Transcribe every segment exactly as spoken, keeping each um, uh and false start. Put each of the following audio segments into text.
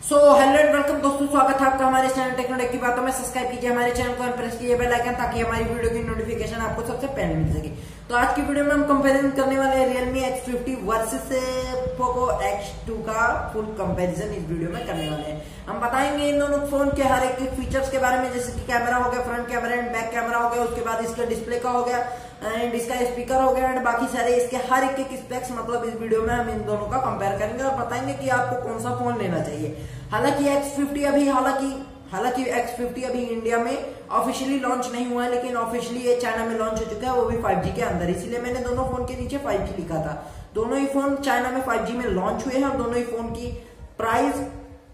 So hello and welcome दोस्तों, स्वागत है आपका हमारे चैनल टेक्नोटेक की बातों में। सब्सक्राइब कीजिए हमारे चैनल को और प्रेस कीजिए बेल आइकन ताकि हमारी वीडियो की नोटिफिकेशन आपको सबसे पहले मिल सके। तो आज की वीडियो में हम कंपैरिजन करने वाले हैं Realme X fifty versus Poco X two का फुल कंपैरिजन इस वीडियो में करने वाले हैं। हम बताएंगे इन दोनों फोन के हर एक फीचर्स के बारे में, जैसे कि कैमरा हो गया, front camera and back camera हो गया, उसके बाद इसका डिस्प्ले का हो गया एंड इसका स्पीकर हो गया एंड बाकी सारे इसके हर एक एक स्पेक्स, मतलब इस वीडियो में हम इन दोनों का कंपेयर करेंगे और बताएंगे कि आपको कौन सा फोन लेना चाहिए। हालांकि एक्स फिफ्टी अभी हालांकि हालांकि एक्स फिफ्टी अभी इंडिया में ऑफिशियली लॉन्च नहीं हुआ है, लेकिन ऑफिशियली ये चाइना में लॉन्च हो चुका है, वो भी फाइव जी के अंदर। इसीलिए मैंने दोनों फोन के नीचे फाइव जी लिखा था। दोनों ही फोन चाइना में फाइव जी में लॉन्च हुए हैं और दोनों ही फोन की प्राइस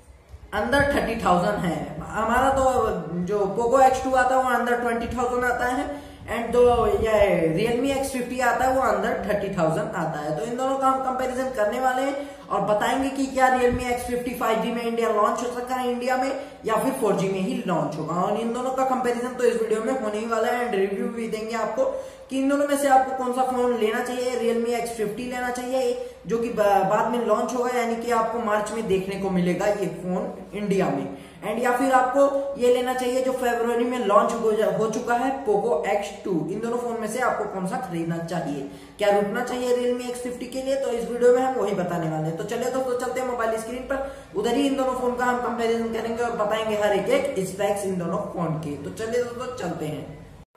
अंडर थर्टी थाउजेंड है। हमारा तो जो पोको एक्स टू आता है वो अंडर ट्वेंटी थाउजेंड आता है एंड जो ये Realme एक्स फिफ्टी आता है वो अंदर थर्टी थाउजेंड आता है। तो इन दोनों का हम कंपैरिजन करने वाले हैं और बताएंगे कि क्या Realme X fifty five G में इंडिया लॉन्च हो सकता है इंडिया में या फिर फोर जी में ही लॉन्च होगा। और इन दोनों का कंपैरिजन तो इस वीडियो में होने ही वाला है एंड रिव्यू भी देंगे आपको कि इन दोनों में से आपको कौन सा फोन लेना चाहिए। Realme एक्स फिफ्टी लेना चाहिए जो कि बाद में लॉन्च होगा, यानी कि आपको मार्च में देखने को मिलेगा ये फोन इंडिया में, एंड या फिर आपको ये लेना चाहिए जो फरवरी में लॉन्च हो, हो चुका है Poco एक्स टू। इन दोनों फोन में से आपको कौन सा खरीदना चाहिए, क्या रुकना चाहिए Realme एक्स फिफ्टी के लिए, तो इस वीडियो में हम वही बताने वाले हैं। तो चलिए दोस्तों चलते हैं मोबाइल स्क्रीन पर, उधर ही इन दोनों फोन का हम कंपैरिजन करेंगे और बताएंगे हर एक एक स्पेक्स इन दोनों फोन के। तो चलिए दोस्तों चलते हैं।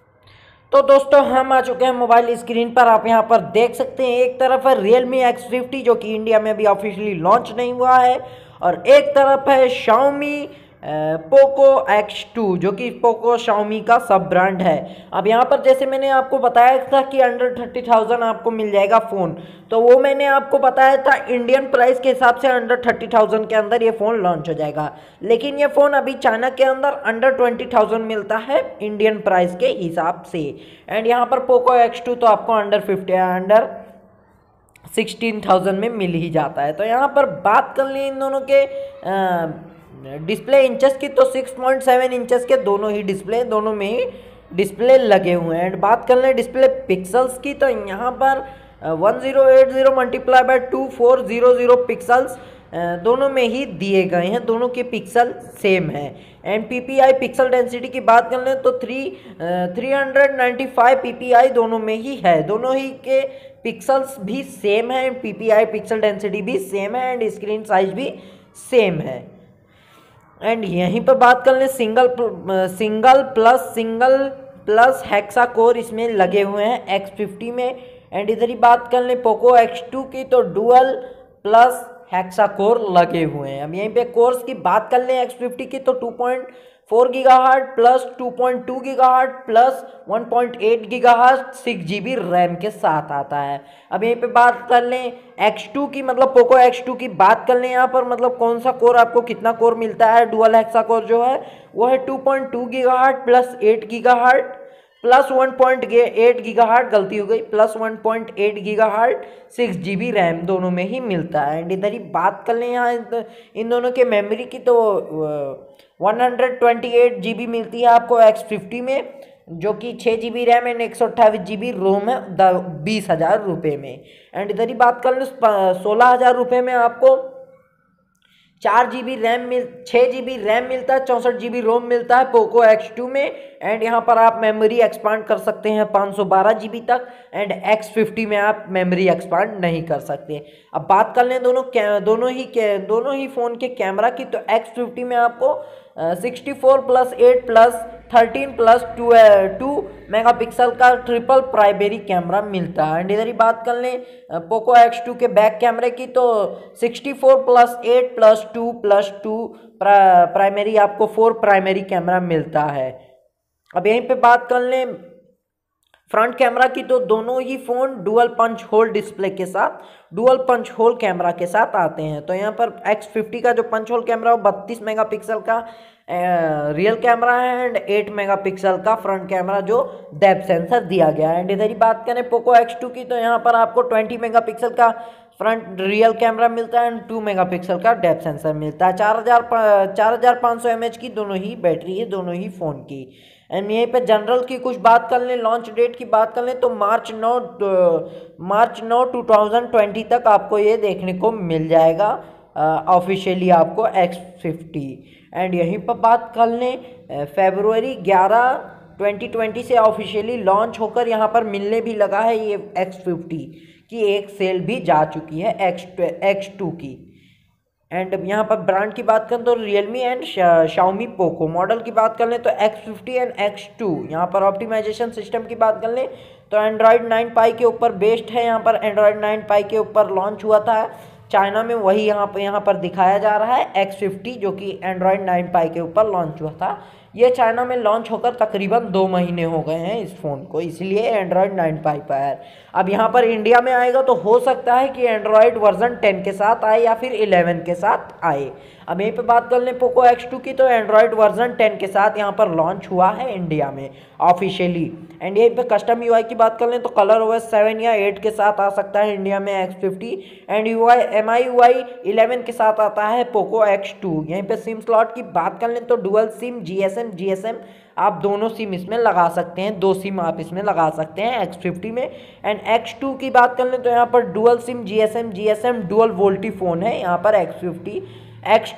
तो दोस्तों हम आ चुके हैं मोबाइल स्क्रीन पर। आप यहां पर देख सकते हैं एक तरफ है Realme एक्स फिफ्टी जो कि इंडिया में अभी ऑफिशियली लॉन्च नहीं हुआ है, और एक तरफ है Xiaomi पोको एक्स टू जो कि पोको Xiaomi का सब ब्रांड है। अब यहाँ पर जैसे मैंने आपको बताया था कि अंडर थर्टी थाउजेंड आपको मिल जाएगा फ़ोन, तो वो मैंने आपको बताया था इंडियन प्राइस के हिसाब से अंडर थर्टी थाउजेंड के अंदर ये फ़ोन लॉन्च हो जाएगा। लेकिन ये फ़ोन अभी चाइना के अंदर अंडर ट्वेंटी थाउजेंड मिलता है इंडियन प्राइस के हिसाब से, एंड यहाँ पर पोको एक्स टू तो आपको under fifty under sixteen thousand में मिल ही जाता है। तो यहाँ पर बात कर ली इन दोनों के आ, डिस्प्ले इंचेस की, तो सिक्स पॉइंट सेवन इंचेस के दोनों ही डिस्प्ले दोनों में ही डिस्प्ले लगे हुए हैं। एंड बात कर लें डिस्प्ले पिक्सल्स की, तो यहाँ पर one zero eight zero multiply by two four zero zero pixels दोनों में ही दिए गए हैं, दोनों के पिक्सल सेम है। एंड पीपीआई पिक्सल डेंसिटी की बात कर लें तो three three hundred ninety five PPI दोनों में ही है, दोनों ही के पिक्सल्स भी सेम है, पीपीआई पिक्सल डेंसिटी भी सेम है एंड स्क्रीन साइज भी सेम है। एंड यहीं पर बात कर लें single single plus single plus hexa core इसमें लगे हुए हैं एक्स फिफ्टी में, एंड इधर ही बात कर लें पोको एक्स टू की तो डुअल प्लस हेक्सा कोर लगे हुए हैं। अब यहीं पे कोर्स की बात कर लें एक्स फिफ्टी की तो two point four gigahertz plus two point two gigahertz plus one point eight gigahertz six GB RAM के साथ आता है। अब यहीं पे बात कर लें एक्स टू की, मतलब पोको एक्स टू की बात कर लें यहाँ पर, मतलब कौन सा कोर आपको कितना कोर मिलता है। डुअल हेक्सा कोर जो है वो है two point two gigahertz plus eight gigahertz plus one point eight gigahertz गलती हो गई plus one point eight gigahertz six GB RAM दोनों में ही मिलता है। एंड इधर ही बात कर लें यहाँ इन दोनों के मेमोरी की, तो one hundred twenty eight GB मिलती है आपको एक्स फिफ्टी में, जो कि छः जी बी रैम एंड एक सौ अट्ठाईस जी बी रोम है बीस हज़ार रुपये में। एंड इधर ही बात कर लें सोलह हज़ार रुपये में आपको चार जी बी रैम मिल छः जी बी रैम मिलता है, चौंसठ जी बी रोम मिलता है पोको एक्स टू में। एंड यहाँ पर आप मेमोरी एक्सपांड कर सकते हैं पाँच सौ बारह जी बी तक, एंड एक्स फिफ्टी में आप मेमोरी एक्सपांड नहीं कर सकते। अब बात कर लें दोनों दोनों ही दोनों ही फ़ोन के कैमरा की, तो एक्स फिफ्टी में आपको sixty four plus eight plus thirteen plus two two mega pixel का ट्रिपल प्राइमरी कैमरा मिलता है। एंड इधर ही बात कर लें पोको एक्स टू के बैक कैमरे की, तो sixty four plus eight plus two plus two primary आपको फोर प्राइमरी कैमरा मिलता है। अब यहीं पे बात कर लें फ्रंट कैमरा की, तो दोनों ही phone dual punch hole display के साथ डुअल पंच होल कैमरा के साथ आते हैं। तो यहाँ पर एक्स फिफ्टी का जो पंच होल कैमरा है वो बत्तीस मेगापिक्सल का रियल कैमरा है एंड एट मेगापिक्सल का फ्रंट कैमरा जो डेप्थ सेंसर दिया गया है। एंड इधर ही बात करें पोको एक्स टू की, तो यहाँ पर आपको ट्वेंटी मेगापिक्सल का फ्रंट रियल कैमरा मिलता है एंड टू मेगापिक्सल का डेप्थ सेंसर मिलता है। चार हज़ार चार हज़ार पाँच सौ एम एच की दोनों ही बैटरी है दोनों ही फ़ोन की। एंड यहीं पे जनरल की कुछ बात कर लें, लॉन्च डेट की बात कर लें तो मार्च नौ मार्च नौ टू थाउजेंड ट्वेंटी तक आपको ये देखने को मिल जाएगा ऑफिशियली आपको एक्स फिफ्टी। एंड यहीं पर बात कर लें फरवरी ग्यारह ट्वेंटी ट्वेंटी से ऑफिशियली लॉन्च होकर यहाँ पर मिलने भी लगा है ये एक्स फिफ्टी की एक सेल भी जा चुकी है एक्स एक्स टू की। एंड यहाँ पर ब्रांड की बात करें तो Realme and Xiaomi Poco. Model की बात कर लें तो X fifty and X two. यहाँ पर ऑप्टिमाइजेशन सिस्टम की बात कर लें तो एंड्रॉयड नाइन पाई के ऊपर बेस्ड है। यहाँ पर एंड्रॉयड नाइन पाई के ऊपर लॉन्च हुआ था चाइना में, वही यहाँ पर यहाँ पर दिखाया जा रहा है एक्स फिफ्टी जो कि एंड्रॉयड नाइन पाई के ऊपर लॉन्च हुआ था। ये चाइना में लॉन्च होकर तकरीबन दो महीने हो गए हैं इस फ़ोन को, इसलिए एंड्रॉयड नाइन पाई पर है। अब यहाँ पर इंडिया में आएगा तो हो सकता है कि एंड्रॉयड वर्जन टेन के साथ आए या फिर इलेवन के साथ आए। अब यहीं पे बात कर लें पोको एक्स टू की तो एंड्रॉयड वर्जन टेन के साथ यहाँ पर लॉन्च हुआ है इंडिया में ऑफिशियली। एंड यहीं पे कस्टम यूआई की बात कर लें तो कलर ओएस सेवन या एट के साथ आ सकता है इंडिया में X fifty. And UI M I UI eleven के साथ आता है पोको एक्स टू। यहीं पे सिम स्लॉट की बात कर लें तो डुअल सिम जीएसएम जीएसएम आप दोनों सिम इसमें लगा सकते हैं, दो सिम आप इसमें लगा सकते हैं एक्स फिफ्टी में। एंड एक्स टू की बात कर लें तो यहाँ पर dual SIM GSM GSM dual VoLTE phone है यहाँ पर X fifty. X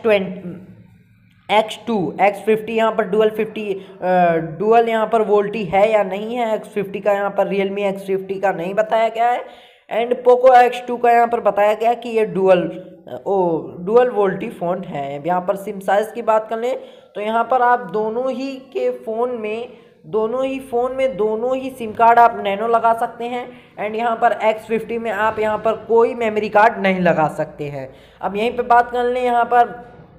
twenty X two X fifty यहाँ पर डुअल फिफ्टी डुअल यहाँ पर वोल्टी है या नहीं है एक्स फिफ्टी का, यहाँ पर रियलमी एक्स फिफ्टी का नहीं बताया गया है। एंड पोको एक्स टू का यहाँ पर बताया गया कि ये dual O dual VoLTE phone है। यहाँ पर सिम साइज़ की बात कर लें तो यहाँ पर आप दोनों ही के फ़ोन में दोनों ही फ़ोन में दोनों ही सिम कार्ड आप नैनो लगा सकते हैं। एंड यहाँ पर एक्स फिफ्टी में आप यहाँ पर कोई मेमोरी कार्ड नहीं लगा सकते हैं। अब यहीं पे बात कर लें यहाँ पर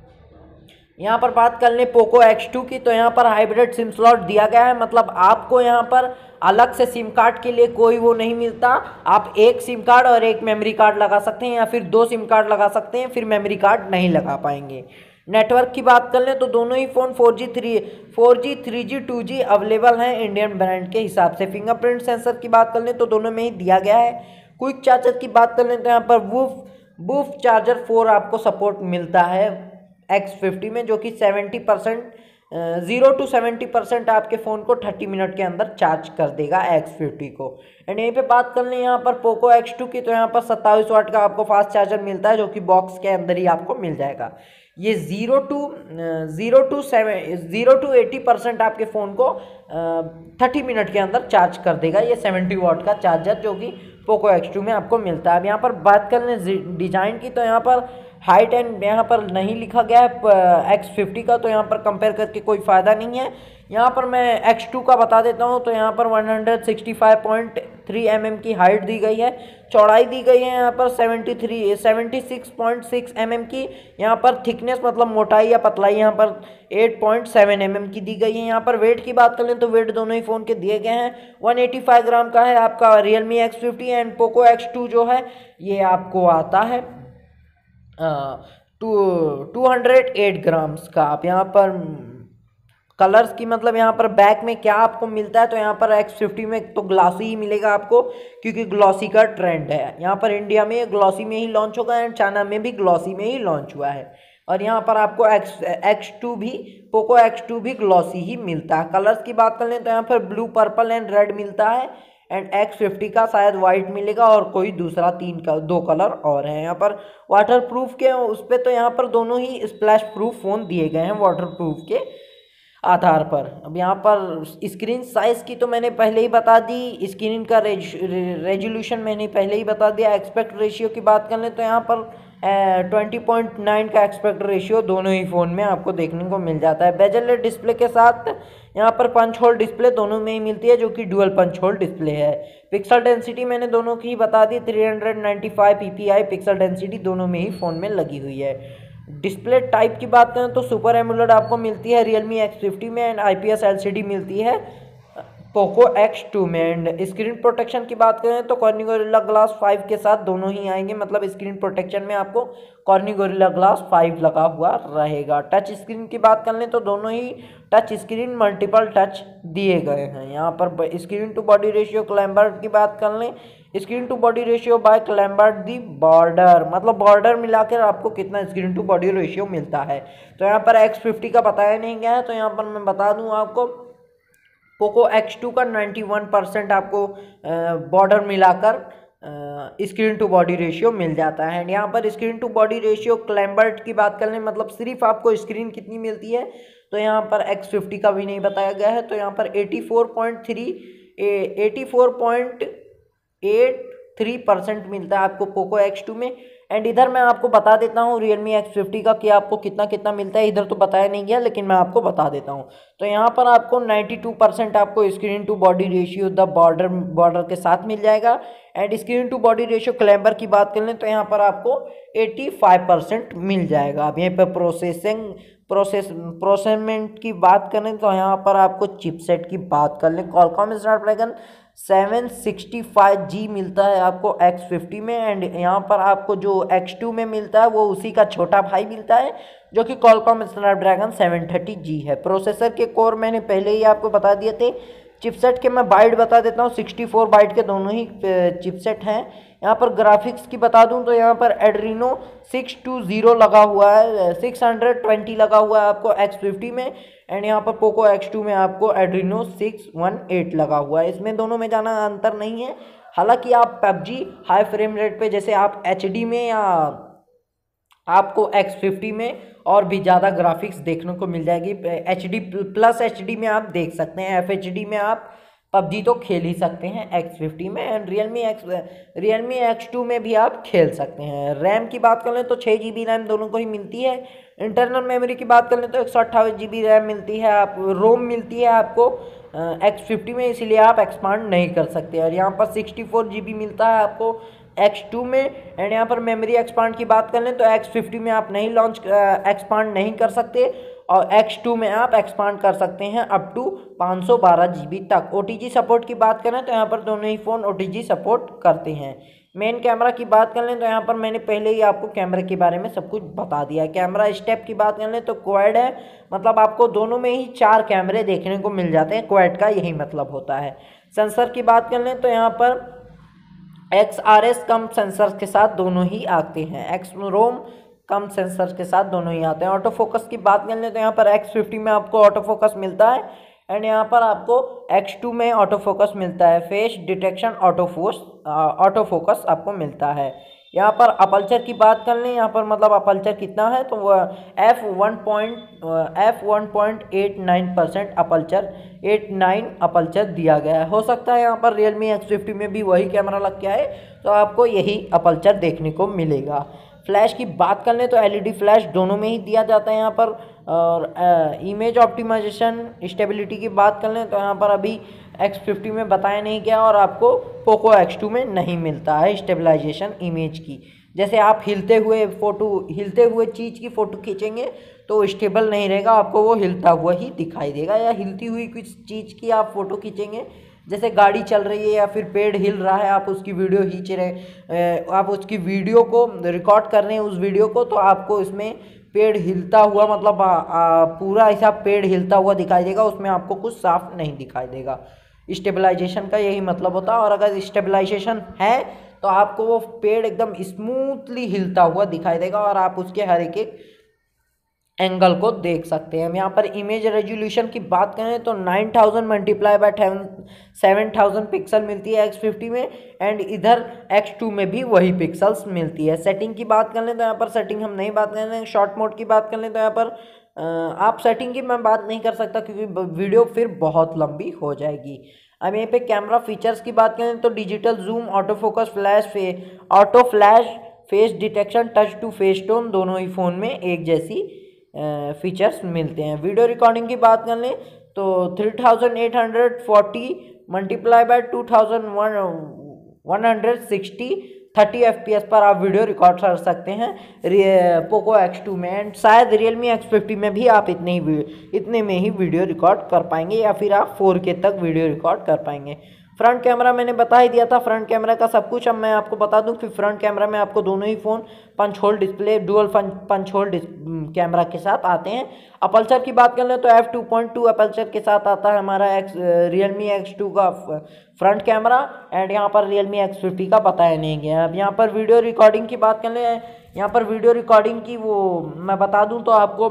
यहाँ पर बात कर लें पोको एक्स टू की तो यहाँ पर हाइब्रिड सिम स्लॉट दिया गया है, मतलब आपको यहाँ पर अलग से सिम कार्ड के लिए कोई वो नहीं मिलता। आप एक सिम कार्ड और एक मेमोरी कार्ड लगा सकते हैं या फिर दो सिम कार्ड लगा सकते हैं, फिर मेमोरी कार्ड नहीं लगा पाएंगे। नेटवर्क की बात कर लें तो दोनों ही phone four G three four G three G two G available हैं इंडियन ब्रांड के हिसाब से। फिंगरप्रिंट सेंसर की बात कर लें तो दोनों में ही दिया गया है। क्विक चार्जर की बात कर लें तो यहाँ पर वूफ वूफ चार्जर फोर आपको सपोर्ट मिलता है एक्स फिफ्टी में, जो कि seventy percent zero to seventy percent आपके फ़ोन को थर्टी मिनट के अंदर चार्ज कर देगा एक्स फिफ्टी को। एंड यहीं पे बात कर लें यहाँ पर पोको एक्स टू की तो यहाँ पर सत्ताईस वाट का आपको फास्ट चार्जर मिलता है जो कि बॉक्स के अंदर ही आपको मिल जाएगा। ये zero to zero to seven zero to eighty percent आपके फ़ोन को थर्टी मिनट के अंदर चार्ज कर देगा। ये सेवेंटी वाट का चार्जर जो कि पोको एक्स टू में आपको मिलता है। अब यहाँ पर बात कर लें डिज़ाइन की तो यहाँ पर हाइट एंड यहाँ पर नहीं लिखा गया है एक्स फिफ्टी का, तो यहाँ पर कंपेयर करके कोई फ़ायदा नहीं है। यहाँ पर मैं एक्स टू का बता देता हूँ तो यहाँ पर one sixty five point three M M की हाइट दी गई है, चौड़ाई दी गई है यहाँ पर seventy three seventy six point six M M की। यहाँ पर थिकनेस मतलब मोटाई या पतलाई यहाँ पर eight point seven M M की दी गई है। यहाँ पर वेट की बात कर लें तो वेट दोनों ही फ़ोन के दिए गए हैं। वन एटी फाइव ग्राम का है आपका Realme X fifty and Poco X two जो है ये आपको आता है two two hundred eight grams का। आप यहाँ पर कलर्स की मतलब यहाँ पर बैक में क्या आपको मिलता है तो यहाँ पर एक्स फिफ्टी में तो ग्लॉसी ही मिलेगा आपको, क्योंकि ग्लॉसी का ट्रेंड है। यहाँ पर इंडिया में ग्लॉसी में ही लॉन्च होगा एंड चाइना में भी ग्लॉसी में ही लॉन्च हुआ है। और यहाँ पर आपको एक्स एक्स टू भी पोको एक्स टू भी ग्लॉसी ही मिलता है। कलर्स की बात कर लें तो यहाँ पर ब्लू पर्पल एंड रेड मिलता है एंड एक्स फिफ्टी का शायद वाइट मिलेगा और कोई दूसरा तीन का दो कलर और हैं। यहाँ पर वाटर प्रूफ के उस पर तो यहाँ पर दोनों ही स्प्लैश प्रूफ फ़ोन दिए गए हैं वाटर प्रूफ के आधार पर। अब यहाँ पर स्क्रीन साइज़ की तो मैंने पहले ही बता दी, स्क्रीन का रेज, रेजोल्यूशन मैंने पहले ही बता दिया। एक्सपेक्ट रेशियो की बात कर लें तो यहाँ पर ट्वेंटी पॉइंट नाइन का एक्सपेक्ट रेशियो दोनों ही फ़ोन में आपको देखने को मिल जाता है। बेजल डिस्प्ले के साथ यहाँ पर पंच होल डिस्प्ले दोनों में ही मिलती है जो कि डुअल पंच होल डिस्प्ले है। पिक्सल डेंसिटी मैंने दोनों की ही बता दी, three ninety five PPI pixel density दोनों में ही फ़ोन में लगी हुई है। डिस्प्ले टाइप की बात करें तो सुपर एमोलेड आपको मिलती है रियलमी एक्स फिफ्टी में एंड आईपीएस एलसीडी मिलती है पोको एक्स टू में। एंड स्क्रीन प्रोटेक्शन की बात करें तो कॉर्निंग गोरिल्ला ग्लास फाइव के साथ दोनों ही आएंगे, मतलब स्क्रीन प्रोटेक्शन में आपको कॉर्निंग गोरिल्ला ग्लास फाइव लगा हुआ रहेगा। टच स्क्रीन की बात कर लें तो दोनों ही टच स्क्रीन मल्टीपल टच दिए गए हैं। यहाँ पर स्क्रीन टू बॉडी रेशियो क्लैम्बर्ट की बात कर लें, screen to body ratio by क्लैम्बर्ट दी बॉर्डर, मतलब बॉर्डर मिलाकर आपको कितना स्क्रीन टू बॉडी रेशियो मिलता है। तो यहाँ पर एक्स फिफ्टी का बताया नहीं गया है, तो यहाँ पर मैं बता दूँ आपको पोको एक्स टू का नाइन्टी वन परसेंट आपको बॉर्डर मिलाकर स्क्रीन टू बॉडी रेशियो मिल जाता है। एंड यहाँ पर स्क्रीन टू बॉडी रेशियो क्लैम्बर्ट की बात कर लें, मतलब सिर्फ आपको स्क्रीन कितनी मिलती है, तो यहाँ पर एक्स फिफ्टी का भी नहीं बताया गया है। तो यहाँ पर eighty four point three eighty four point eight three percent मिलता है आपको पोको एक्स टू में। एंड इधर मैं आपको बता देता हूँ रियलमी एक्स फिफ्टी का कि आपको कितना कितना मिलता है, इधर तो बताया नहीं गया लेकिन मैं आपको बता देता हूँ। तो यहाँ पर आपको नाइन्टी टू परसेंट आपको screen to body ratio the border border के साथ मिल जाएगा। And screen to body ratio क्लैम्बर की बात कर लें तो यहाँ पर आपको एटी फाइव परसेंट मिल जाएगा। अब यहाँ पर प्रोसेसिंग प्रोसेस प्रोसेसमेंट की बात करें तो यहाँ पर आपको चिपसेट की बात कर लें, Qualcomm Snapdragon seven sixty five G मिलता है आपको एक्स फिफ्टी में। एंड यहाँ पर आपको जो एक्स टू में मिलता है वो उसी का छोटा भाई मिलता है जो कि Qualcomm Snapdragon seven thirty G है। प्रोसेसर के कोर मैंने पहले ही आपको बता दिए थे। चिपसेट के मैं बाइट बता देता हूँ, सिक्सटी फोर बाइट के दोनों ही चिपसेट हैं। यहाँ पर ग्राफिक्स की बता दूँ तो यहाँ पर एड्रीनो सिक्स टू ज़ीरो लगा हुआ है, सिक्स हंड्रेड ट्वेंटी लगा हुआ है आपको एक्स फिफ्टी में। एंड यहाँ पर पोको एक्स टू में आपको एड्रीनो सिक्स वन एट लगा हुआ है। इसमें दोनों में ज़्यादा अंतर नहीं है। हालांकि आप पबजी हाई फ्रेम रेट पे जैसे आप एच डी में या आपको एक्स फिफ्टी में और भी ज़्यादा ग्राफिक्स देखने को मिल जाएगी। H D plus H D में आप देख सकते हैं, एफ एच डी में आप पबजी तो खेल ही सकते हैं एक्स फिफ्टी में। And Realme X Realme X two में भी आप खेल सकते हैं। रैम की बात कर लें तो छः जी बी रैम दोनों को ही मिलती है। इंटरनल मेमोरी की बात कर लें तो एक सौ अट्ठाईस जी बी रैम मिलती है, आप रोम मिलती है आपको एक्स फिफ्टी में, इसीलिए आप एक्सपांड नहीं कर सकते। और यहाँ पर सिक्सटी फोर जी बी मिलता है आपको एक्स टू में। एंड यहाँ पर मेमोरी एक्सपांड की बात कर लें तो एक्स फिफ्टी में आप नहीं लॉन्च एक्सपांड नहीं कर सकते और एक्स टू में आप एक्सपांड कर सकते हैं अप टू पाँच सौ बारह जी बी तक। ओ टी जी सपोर्ट की बात करें तो यहाँ पर दोनों ही phone O T G support करते हैं। मेन कैमरा की बात कर लें तो यहाँ पर मैंने पहले ही आपको कैमरे के बारे में सब कुछ बता दिया है। कैमरा स्टेप की बात कर लें तो क्वाड है, मतलब आपको दोनों में ही चार कैमरे देखने को मिल जाते हैं, क्वाड का यही मतलब होता है। सेंसर की बात कर लें तो यहाँ पर एक्स आर एस कम सेंसर के साथ दोनों ही आते हैं, एक्स रोम कम सेंसर के साथ दोनों ही आते हैं। ऑटो फोकस की बात कर लें तो यहाँ पर एक्स फिफ्टी में आपको ऑटो फोकस मिलता है एंड यहाँ पर आपको एक्स टू में ऑटो फोकस मिलता है। Face detection auto force auto focus आपको मिलता है। यहाँ पर अपल्चर की बात कर लें, यहाँ पर मतलब अपल्चर कितना है तो वह F one point F one point eight nine percent aperture eight nine aperture दिया गया है। हो सकता है यहाँ पर रियलमी एक्स फिफ्टी में भी वही कैमरा लग के आए तो आपको यही अपल्चर देखने को मिलेगा। फ्लैश की बात कर लें तो एलईडी फ्लैश दोनों में ही दिया जाता है यहाँ पर। और इमेज ऑप्टिमाइजेशन स्टेबिलिटी की बात कर लें तो यहाँ पर अभी एक्स फिफ्टी में बताया नहीं गया और आपको पोको एक्स टू में नहीं मिलता है स्टेबलाइजेशन इमेज की। जैसे आप हिलते हुए फ़ोटो हिलते हुए चीज़ की फ़ोटो खींचेंगे तो स्टेबल नहीं रहेगा, आपको वो हिलता हुआ ही दिखाई देगा। या हिलती हुई कुछ चीज़ की आप फ़ोटो खींचेंगे, जैसे गाड़ी चल रही है या फिर पेड़ हिल रहा है, आप उसकी वीडियो खींच रहे आप उसकी वीडियो को रिकॉर्ड कर रहे हैं उस वीडियो को, तो आपको इसमें पेड़ हिलता हुआ मतलब आ, आ, पूरा ऐसा पेड़ हिलता हुआ दिखाई देगा, उसमें आपको कुछ साफ नहीं दिखाई देगा। स्टेबलाइजेशन का यही मतलब होता है। और अगर स्टेबलाइजेशन है तो आपको वो पेड़ एकदम स्मूथली हिलता हुआ दिखाई देगा और आप उसके हर एक एक एंगल को देख सकते हैं। हम यहाँ पर इमेज रेजोल्यूशन की बात करें तो nine thousand multiply by seven thousand pixel मिलती है एक्स फिफ्टी में एंड इधर एक्स टू में भी वही पिक्सल्स मिलती है। सेटिंग की बात कर लें तो यहाँ पर सेटिंग हम नहीं बात कर रहे हैं। शॉर्ट मोड की बात कर लें तो यहाँ पर आप सेटिंग की मैं बात नहीं कर सकता क्योंकि वीडियो फिर बहुत लंबी हो जाएगी। अब यहीं पे कैमरा फीचर्स की बात करें तो digital zoom, auto focus, flash फे auto flash, face detection, touch to face tone दोनों ही फ़ोन में एक जैसी फीचर्स मिलते हैं। वीडियो रिकॉर्डिंग की बात कर लें तो three thousand eight hundred forty multiply by two thousand one hundred sixty thirty F P S पर आप वीडियो रिकॉर्ड कर सकते हैं पोको एक्स टू में। एंड शायद रियलमी एक्स फिफ्टी में भी आप इतने ही इतने में ही वीडियो रिकॉर्ड कर पाएंगे या फिर आप फोर के तक वीडियो रिकॉर्ड कर पाएंगे। फ्रंट कैमरा मैंने बता ही दिया था, फ्रंट कैमरा का सब कुछ। अब मैं आपको बता दूं कि फ्रंट कैमरा में आपको दोनों ही phone punch hole display dual punch hole camera के साथ आते हैं। अपल्चर की बात कर लें तो F two point two aperture के साथ आता है हमारा एक्स रियलमी एक्स टू का फ्रंट कैमरा एंड यहाँ पर रियलमी एक्स फिफ्टी का बताया नहीं गया। अब यहाँ पर वीडियो रिकॉर्डिंग की बात कर लें, यहाँ पर वीडियो रिकॉर्डिंग की वो मैं बता दूँ तो आपको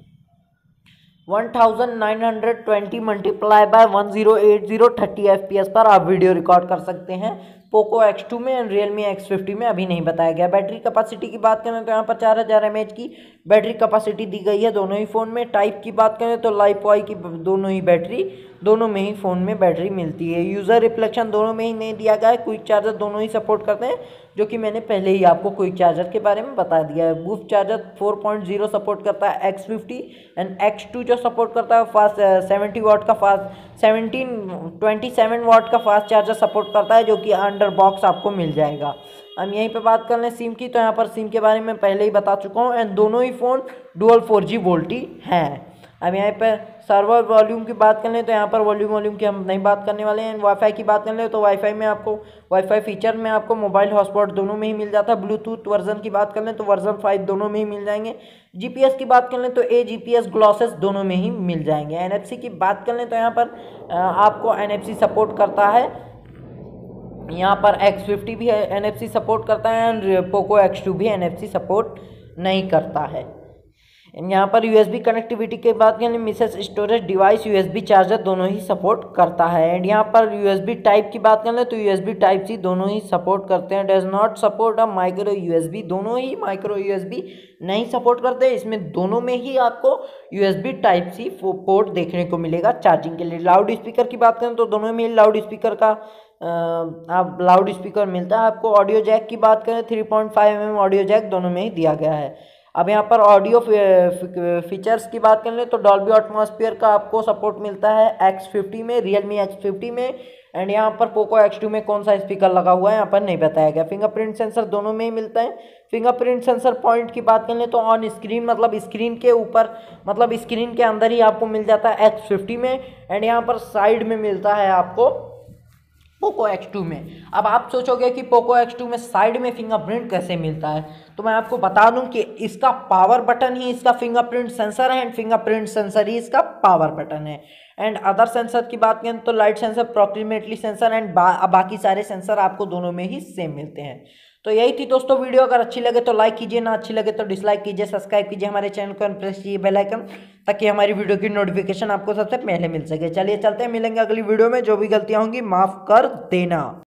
one thousand nine hundred twenty multiply by one zero eight zero thirty F P S पर आप वीडियो रिकॉर्ड कर सकते हैं पोको एक्स टू में एंड रियलमी एक्स फिफ्टी में अभी नहीं बताया गया। बैटरी कैपेसिटी की बात करें तो यहाँ पर चार हज़ार एम एच की बैटरी कैपेसिटी दी गई है दोनों ही फ़ोन में। टाइप की बात करें तो लाइपॉय की दोनों ही बैटरी दोनों में ही फ़ोन में बैटरी मिलती है। यूज़र रिफ्लेक्शन दोनों में ही नहीं दिया गया है। क्विक चार्जर दोनों ही सपोर्ट करते हैं, जो कि मैंने पहले ही आपको क्विक चार्जर के बारे में बता दिया है। Boost charger four point zero support करता है X fifty and X two जो सपोर्ट करता है फास्ट सेवेंटी वाट का fast seventeen twenty seven watt का फास्ट चार्जर सपोर्ट करता है, जो कि अंडर बॉक्स आपको मिल जाएगा। हम यहीं पे बात कर लें सिम की, तो यहाँ पर सिम के बारे में पहले ही बता चुका हूँ एंड दोनों ही phone dual four G VoLTE हैं। अब यहाँ पर सर्वर वॉल्यूम की बात कर लें तो यहाँ पर वॉल्यूम वॉल्यूम की हम नहीं बात करने वाले हैं। वाईफाई की बात कर लें तो वाईफाई में आपको वाईफाई फीचर में आपको मोबाइल हॉटस्पॉट दोनों में ही मिल जाता है। ब्लूटूथ वर्जन की बात कर लें तो वर्जन फाइव दोनों में ही मिल जाएंगे। जीपीएस की बात कर लें तो ए जीपीएस ग्लॉसेस दोनों में ही मिल जाएंगे। एनएफसी की बात कर लें तो यहाँ पर आपको एनएफसी सपोर्ट करता है। यहाँ पर एक्स फिफ्टी भी एनएफसी सपोर्ट करता है एंड पोको एक्स टू भी एनएफसी सपोर्ट नहीं करता है। यहाँ पर यूएसबी कनेक्टिविटी के बाद यानी mass storage device USB charger दोनों ही सपोर्ट करता है। एंड यहाँ पर यूएसबी टाइप की बात कर लें तो यूएसबी टाइप सी दोनों ही सपोर्ट करते हैं। Does not support a micro USB, दोनों ही माइक्रो यूएसबी नहीं सपोर्ट करते। इसमें दोनों में ही आपको यूएसबी टाइप सी पोर्ट देखने को मिलेगा चार्जिंग के लिए। लाउड स्पीकर की बात करें तो दोनों में ही लाउड स्पीकर का आप लाउड स्पीकर मिलता है आपको। ऑडियो जैक की बात करें three point five M M audio jack दोनों में ही दिया गया है। अब यहाँ पर ऑडियो फीचर्स की बात कर लें तो डॉल्बी एटमॉस्फेयर का आपको सपोर्ट मिलता है एक्स फिफ्टी में, रियलमी एक्स फिफ्टी में। एंड यहाँ पर पोको एक्स टू में कौन सा स्पीकर लगा हुआ है यहाँ पर नहीं बताया गया। फिंगरप्रिंट सेंसर दोनों में ही मिलता है। फिंगरप्रिंट सेंसर पॉइंट की बात कर लें तो ऑन स्क्रीन मतलब स्क्रीन के ऊपर मतलब स्क्रीन के अंदर ही आपको मिल जाता है एक्स फिफ्टी में। एंड यहाँ पर साइड में मिलता है आपको पोको एक्स टू में। अब आप सोचोगे कि पोको एक्स टू में साइड में फिंगरप्रिंट कैसे मिलता है, तो मैं आपको बता दूं कि इसका पावर बटन ही इसका फिंगरप्रिंट सेंसर है एंड फिंगरप्रिंट सेंसर ही इसका पावर बटन है। एंड अदर सेंसर की बात करें तो light sensor, proximity sensor and बा, बाकी सारे सेंसर आपको दोनों में ही सेम मिलते हैं। तो यही थी दोस्तों वीडियो। अगर अच्छी लगे तो लाइक कीजिए, ना अच्छी लगे तो डिसलाइक कीजिए। सब्सक्राइब कीजिए हमारे चैनल को, प्रेस कीजिए बेल आइकन, ताकि हमारी वीडियो की नोटिफिकेशन आपको सबसे पहले मिल सके। चलिए चलते हैं, मिलेंगे अगली वीडियो में। जो भी गलतियां होंगी माफ कर देना।